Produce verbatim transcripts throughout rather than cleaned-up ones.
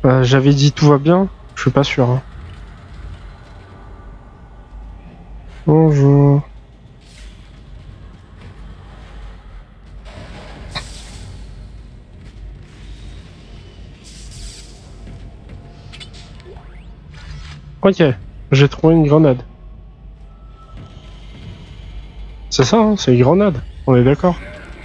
Euh, J'avais dit tout va bien, je suis pas sûr. Hein. Bonjour. Ok, j'ai trouvé une grenade. C'est ça, hein, c'est une grenade, on est d'accord.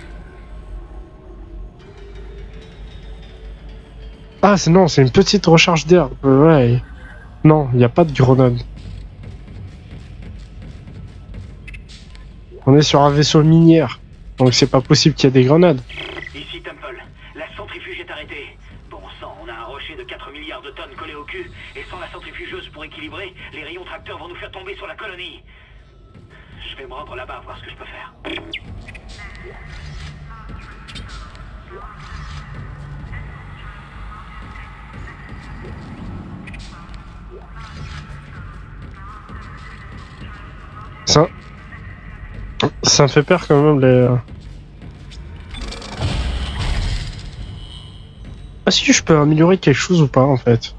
Ah, c'est non, c'est une petite recharge d'air. Euh, ouais. Non, il n'y a pas de grenade. On est sur un vaisseau minière, donc c'est pas possible qu'il y ait des grenades. Ici Temple, la centrifuge est arrêtée. Bon sang, on a un rocher de quatre milliards de tonnes collé au cul, et sans la centrifugeuse pour équilibrer, les rayons tracteurs vont nous faire tomber sur la colonie. Je vais me rendre là-bas, voir ce que je peux faire. Ça... Ça me fait peur quand même les... Ah si, je peux améliorer quelque chose ou pas en fait.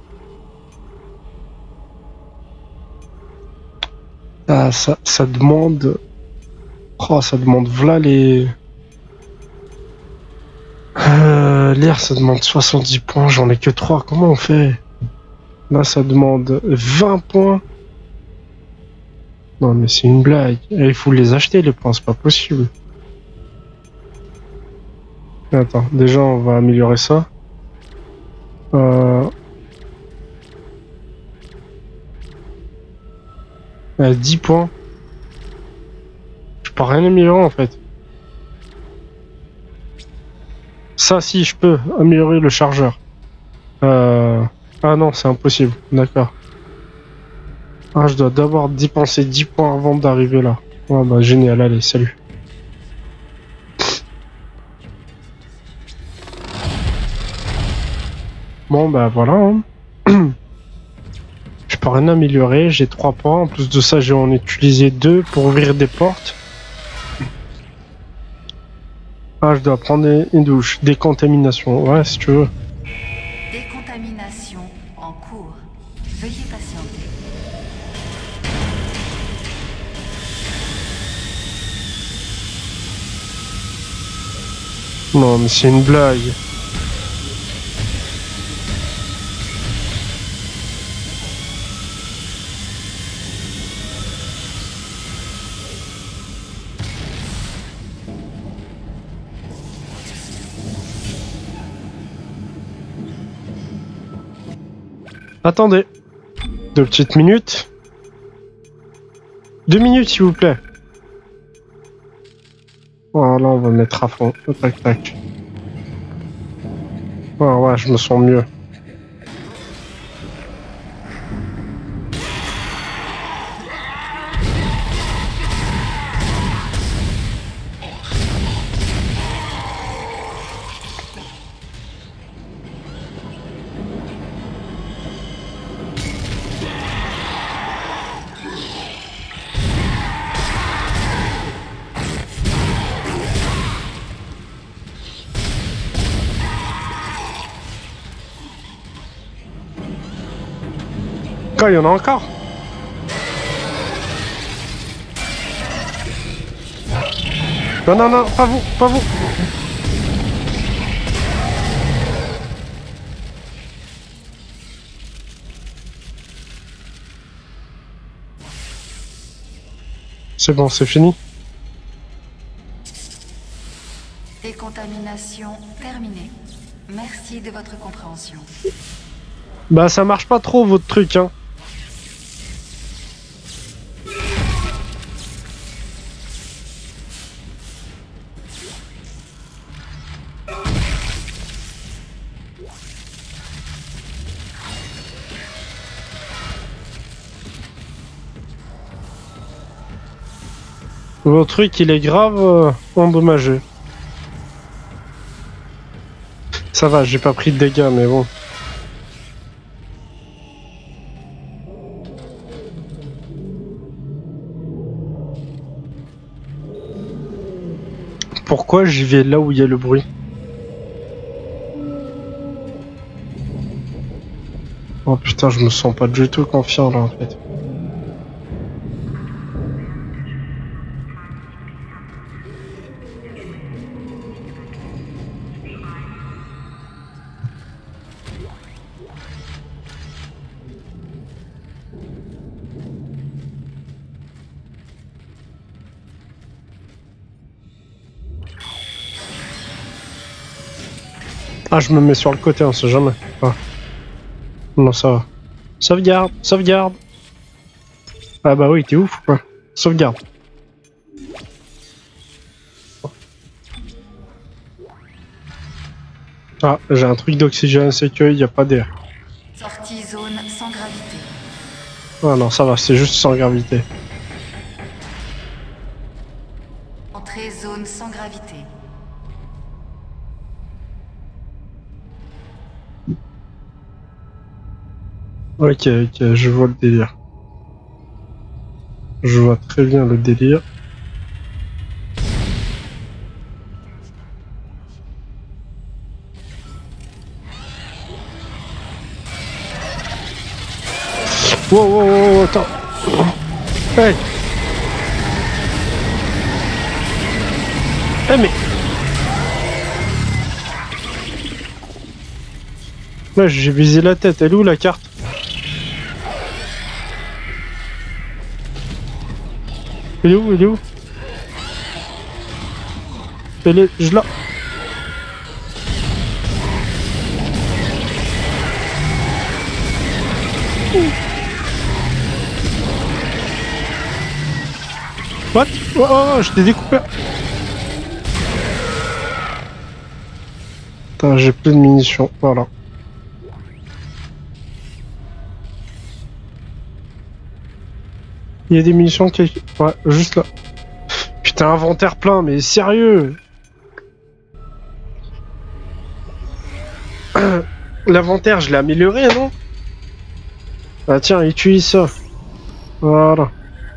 Ah, ça, ça demande... Oh, ça demande v'là les... Euh, L'air, ça demande soixante-dix points, j'en ai que trois, comment on fait? Là, ça demande vingt points. Non, mais c'est une blague. Il faut les acheter, les points, c'est pas possible. Attends, déjà, on va améliorer ça. Euh... Euh, dix points. Je peux rien améliorer en fait. Ça, si, je peux améliorer le chargeur. Euh... Ah non, c'est impossible. D'accord. Ah, je dois d'abord dépenser dix points avant d'arriver là. Ouais, bah génial, allez, salut. Bon, bah voilà. Hein. Je peux rien améliorer, j'ai trois points. En plus de ça, j'ai en utilisé deux pour ouvrir des portes. Ah, je dois prendre une douche. Décontamination, ouais, si tu veux. Décontamination en cours. Veuillez patienter. Non, mais c'est une blague. Attendez. Deux petites minutes. Deux minutes, s'il vous plaît. Voilà, on va mettre à fond. Tac, tac. Ouais, ouais, je me sens mieux. Quand il y en a encore. Non, non, non, pas vous, pas vous. C'est bon, c'est fini. Décontamination terminée. Merci de votre compréhension. Bah, ça marche pas trop, votre truc, hein. Votre truc, il est grave euh, endommagé. Ça va, j'ai pas pris de dégâts, mais bon. Pourquoi j'y vais là où il y a le bruit? Oh putain, je me sens pas du tout confiant là en fait. Ah, je me mets sur le côté, on sait jamais. Ah. Non, ça va. Sauvegarde, sauvegarde. Ah bah oui, t'es ouf quoi. Sauvegarde. Ah, j'ai un truc d'oxygène, c'est qu'il n'y a pas d'air. Sortie zone sans gravité. Ah non, ça va, c'est juste sans gravité. Entrée zone sans gravité. Ok, ok, je vois le délire. Je vois très bien le délire. Wow, wow, wow, attends. Hey. Eh mais... Là, j'ai visé la tête. Elle est où la carte? Elle est où? Elle est où? Elle est... Je la... What? Oh, oh, oh, je t'ai découpé. Putain, j'ai plus de munitions. Voilà. Il y a des munitions qui... Ouais, juste là. Putain, inventaire plein, mais sérieux. L'inventaire, je l'ai amélioré, non? Ah tiens, utilise ça. Voilà.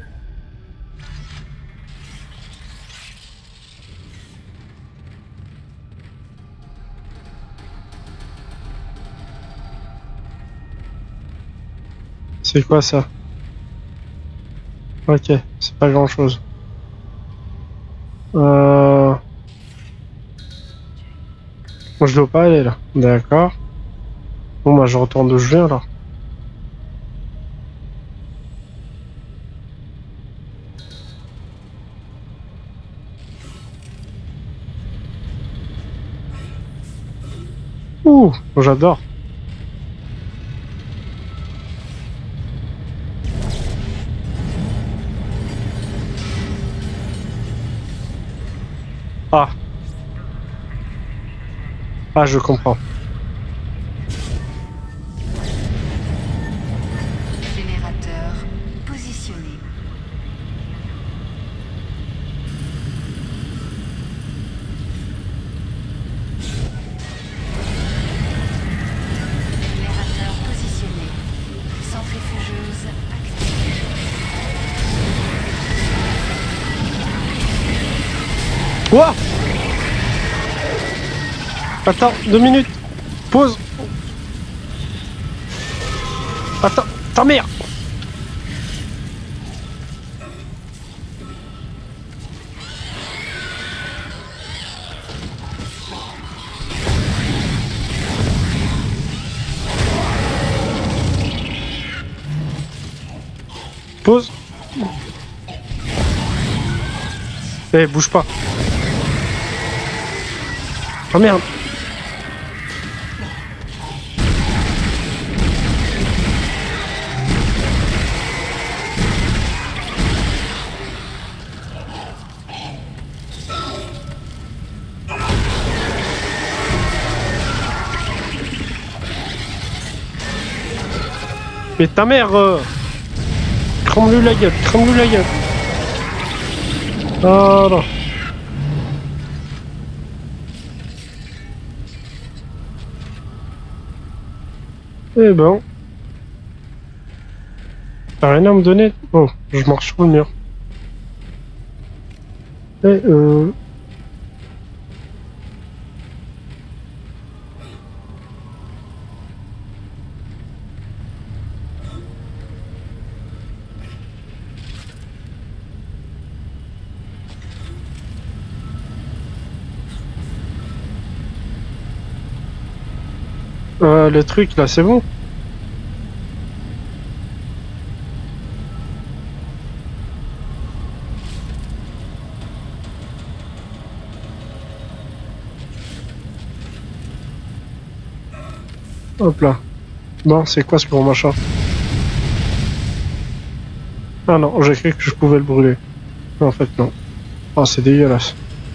C'est quoi ça? Ok, c'est pas grand chose. Euh... Moi je dois pas aller là. D'accord. Bon bah je retourne d'où je viens là. Ouh, j'adore. Ah. Ah, je comprends. Générateur positionné. Générateur positionné. Centrifugeuse activée. Quoi? Attends, deux minutes. Pause. Attends, ta mère. Pause. Eh, bouge pas. Oh merde. Mais ta mère euh... crame-lui la gueule, crame-lui la gueule. Voilà. Eh ben... T'as rien à me donner? Oh, je marche sur le mur. Eh euh... Euh, le truc là, c'est bon? Hop là. Bon, c'est quoi ce gros machin? Ah non, j'ai cru que je pouvais le brûler. En fait, non. Oh, c'est dégueulasse.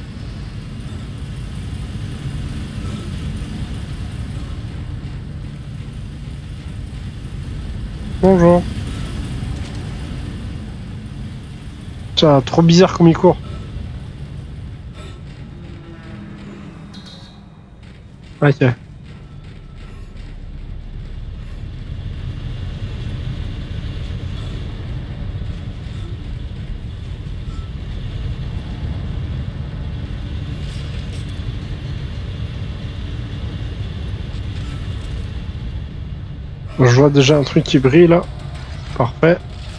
Bonjour. Ça, trop bizarre comme il court. Ok. Je vois déjà un truc qui brille là. Parfait.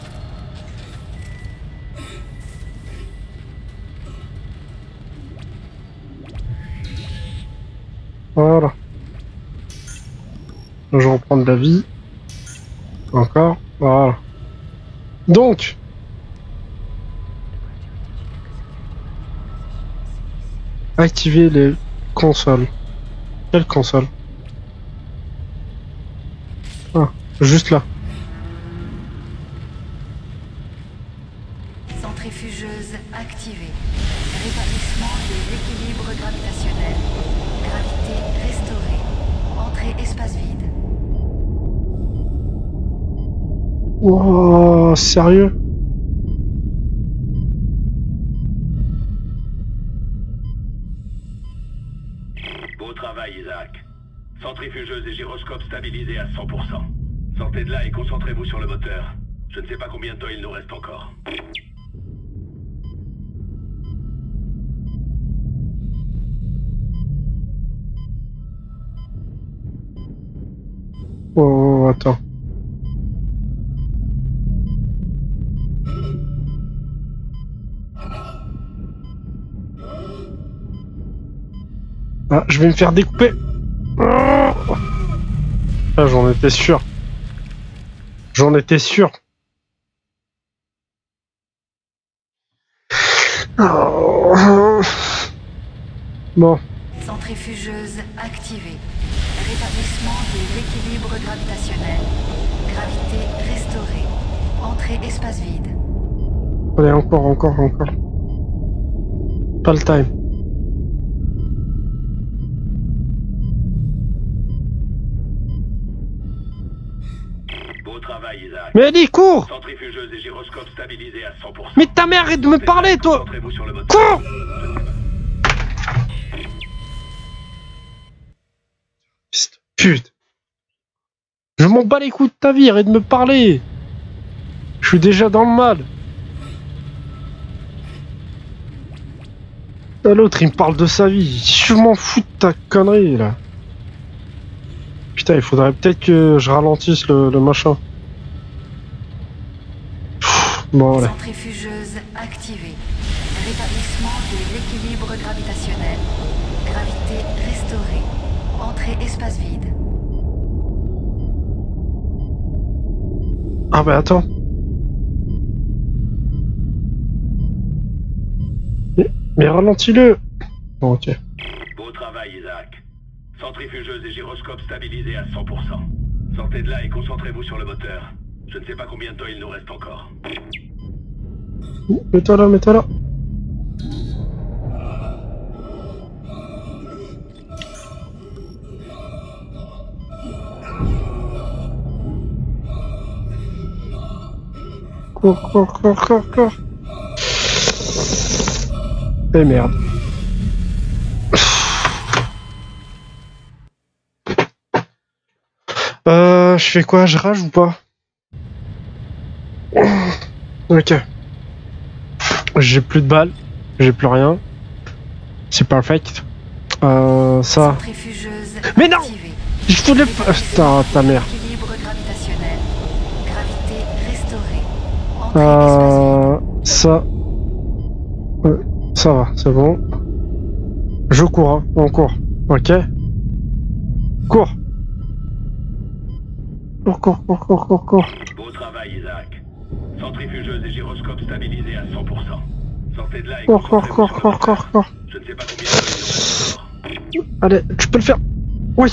Voilà. Je reprends de la vie. Encore. Voilà. Donc. Activer les consoles. Quelle console? Ah, juste là. Centrifugeuse activée. Rétablissement de l'équilibre gravitationnel. Gravité restaurée. Entrée espace vide. Wow, sérieux? Beau travail, Isaac. Centrifugeuse et gyroscope stabilisés à cent pour cent. Sortez de là et concentrez-vous sur le moteur. Je ne sais pas combien de temps il nous reste encore. Oh, attends. Ah, je vais me faire découper. Ah, j'en étais sûr. J'en étais sûr. Oh. Bon. Centrifugeuse activée. Rétablissement de l'équilibre gravitationnel. Gravité restaurée. Entrée espace vide. Allez, encore, encore, encore. Pas le time. Beau travail, Isaac. Mais allez, cours! Centrifugeuse et gyroscope stabilisés à cent pour cent. Mais ta mère, arrête de me parler, toi! Concentrez-vous sur le moteur. Cours! Putain. Je m'en bats les coups de ta vie, arrête de me parler! Je suis déjà dans le mal. L'autre, il me parle de sa vie. Je m'en fous de ta connerie, là. Putain, il faudrait peut-être que je ralentisse le, le machin. Pff, bon, allez. Centrifugeuse activée. Rétablissement de l'équilibre gravitationnel. Gravité restaurée. Entrée espace vide. Ah bah attends. Mais, mais ralentis-le. Bon, ok. Beau travail, Isaac. Centrifugeuse et gyroscope stabilisés à cent pour cent. Sortez de là et concentrez-vous sur le moteur. Je ne sais pas combien de temps il nous reste encore. Mets-toi là, mets-toi là. Cours, cours, cours, cours, cours. Eh merde. Euh, je fais quoi? Je rage ou pas? Ok. J'ai plus de balles. J'ai plus rien. C'est perfect. Euh, ça. Centrifugeuse Mais non! activée. Je voulais pas. Putain, ta mère. Équilibre gravitationnel. Gravité restaurée. Entrée Euh, ça. Ouais, ça va, c'est bon. Je cours, hein. On court. Ok. Cours. Cours, cours, cours, cours, cours, cours. Beau travail, Isaac. Centrifugeuse et gyroscope stabilisés à cent pour cent. Sortez de là et Cours, cours, concentrez-vous cours, sur cours, le cours, cours. Je ne sais pas combien de temps il aura encore. Allez, tu peux le faire. Oui.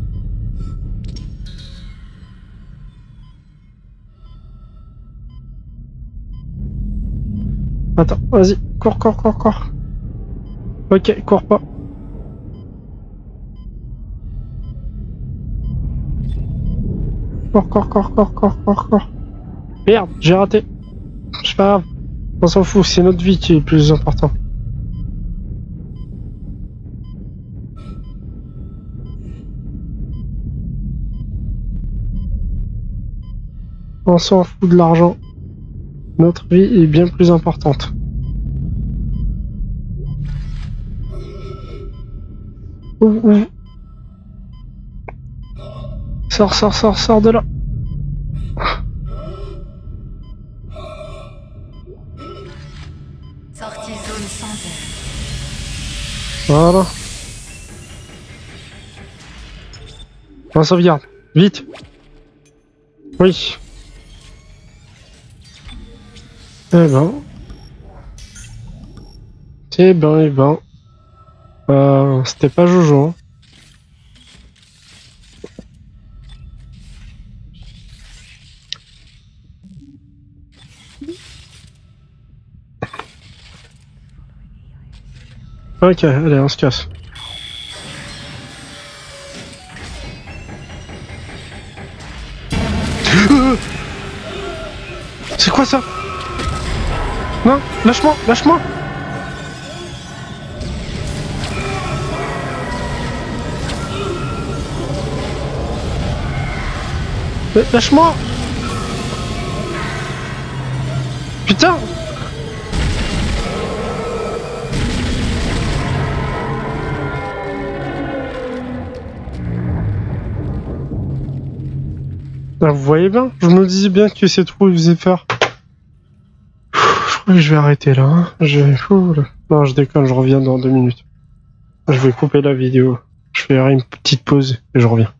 Attends, vas-y, cours, cours, cours, cours. Ok, cours pas. Cours, cours, cours, cours, cours, cours, cours. Merde, j'ai raté. C'est pas grave. On s'en fout, c'est notre vie qui est le plus important. On s'en fout de l'argent. Notre vie est bien plus importante. Ouh, ouh. Sors, sors, sors, sors de là. Sortie zone centaine. Voilà. On sauvegarde. Vite. Oui. Eh ben. Eh ben, eh ben. Euh, c'était pas Jojo. Hein. Ok, allez, on se casse. C'est quoi ça? Non, lâche-moi, lâche-moi. Lâche-moi. Putain. Ah, vous voyez bien, je me disais bien que c'est trop, il faisait faire. Je crois que je vais arrêter là. Hein. Je vais... Ouh, là. Non, je déconne, je reviens dans deux minutes. Je vais couper la vidéo. Je ferai une petite pause et je reviens.